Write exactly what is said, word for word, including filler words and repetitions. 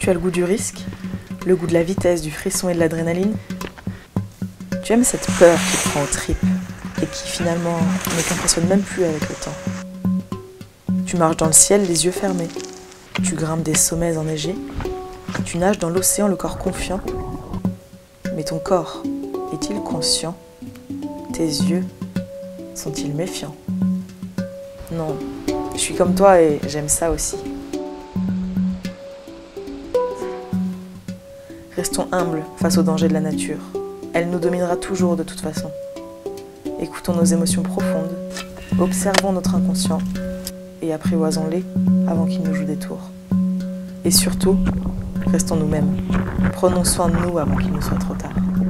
tu as le goût du risque, le goût de la vitesse, du frisson et de l'adrénaline. Tu aimes cette peur qui te prend aux tripes et qui finalement ne t'impressionne même plus avec le temps. Tu marches dans le ciel les yeux fermés, tu grimpes des sommets enneigés, tu nages dans l'océan le corps confiant. Mais ton corps est-il conscient? Tes yeux sont-ils méfiants? Non, je suis comme toi et j'aime ça aussi. Restons humbles face aux dangers de la nature. Elle nous dominera toujours de toute façon. Écoutons nos émotions profondes, observons notre inconscient et apprivoisons-les avant qu'il nous joue des tours. Et surtout, restons nous-mêmes. Prenons soin de nous avant qu'il ne soit trop tard.